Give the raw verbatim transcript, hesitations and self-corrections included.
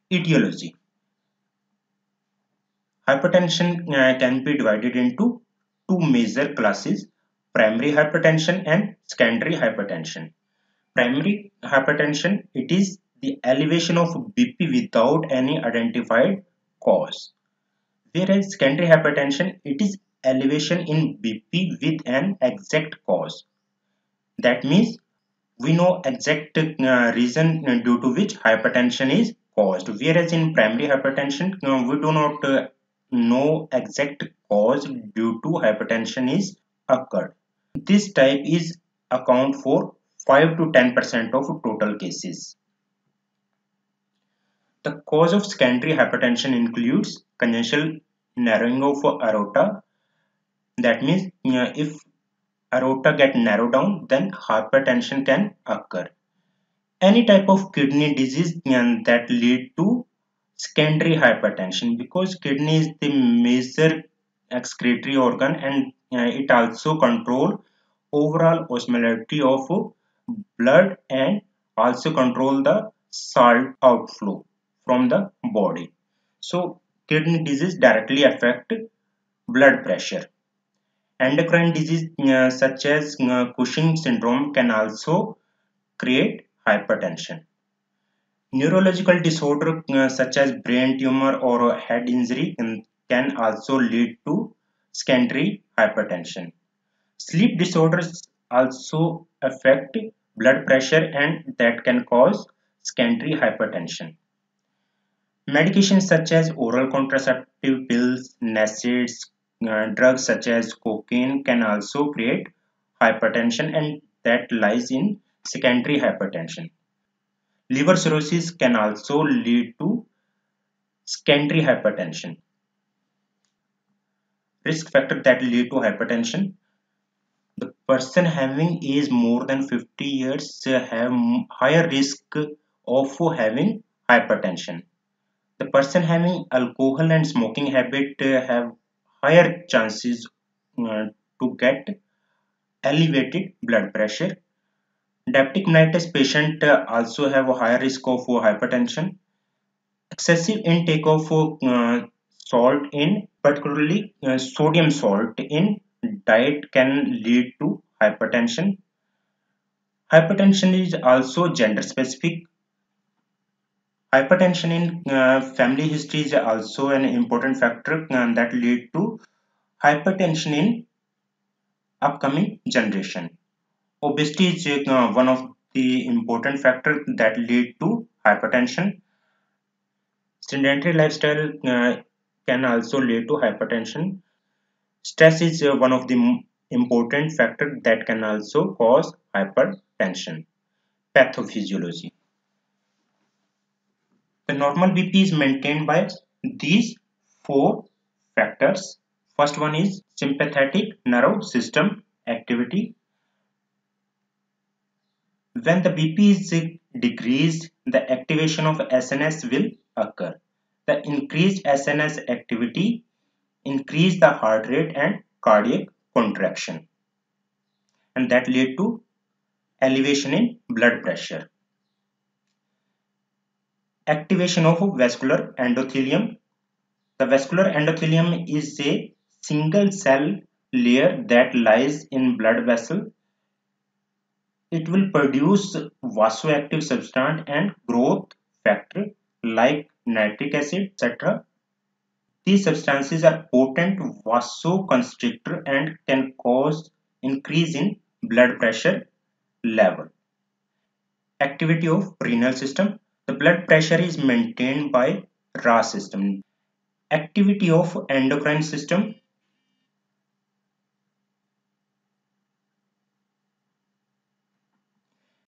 Etiology. Hypertension uh, can be divided into two major classes: primary hypertension and secondary hypertension. Primary hypertension, it is the elevation of B P without any identified cause. Whereas secondary hypertension, it is elevation in B P with an exact cause. That means we know exact uh, reason uh, due to which hypertension is caused. Whereas in primary hypertension, uh, we do not uh, know exact cause due to hypertension is occurred. This type is account for five to ten percent of total cases. The cause of secondary hypertension includes congenital narrowing of aorta. That means uh, if aorta get narrowed down, then hypertension can occur. Any type of kidney disease uh, that lead to secondary hypertension, because kidney is the major excretory organ, and uh, it also control overall osmolarity of blood and also control the salt outflow from the body. So kidney disease directly affect blood pressure. Endocrine disease uh, such as uh, Cushing syndrome can also create hypertension. Neurological disorder uh, such as brain tumor or head injury can, can also lead to secondary hypertension. Sleep disorders also affect blood pressure, and that can cause secondary hypertension. Medications such as oral contraceptive pills, N SAIDs, uh, drugs such as cocaine can also create hypertension, and that lies in secondary hypertension. Liver cirrhosis can also lead to secondary hypertension. Risk factor that lead to hypertension: the person having age more than fifty years uh, have higher risk of having hypertension. The person having alcohol and smoking habit uh, have higher chances uh, to get elevated blood pressure. Diabetic mellitus patient uh, also have a higher risk of uh, hypertension. Excessive intake of uh, salt, in particularly uh, sodium salt in diet, can lead to hypertension. Hypertension is also gender specific. Hypertension in uh, family history is also an important factor uh, that lead to hypertension in upcoming generation. Obesity is uh, one of the important factors that lead to hypertension. Sedentary lifestyle uh, can also lead to hypertension. Stress is uh, one of the m- important factors that can also cause hypertension. Pathophysiology. The normal B P is maintained by these four factors. First one is sympathetic nervous system activity. When the B P is decreased, the activation of S N S will occur. The increased S N S activity increase the heart rate and cardiac contraction, and that lead to elevation in blood pressure. Activation of vascular endothelium. The vascular endothelium is a single cell layer that lies in blood vessel. It will produce vasoactive substance and growth factor like nitric acid, et cetera. These substances are potent vasoconstrictor and can cause increase in blood pressure level. Activity of renal system. The blood pressure is maintained by R A S system. Activity of endocrine system.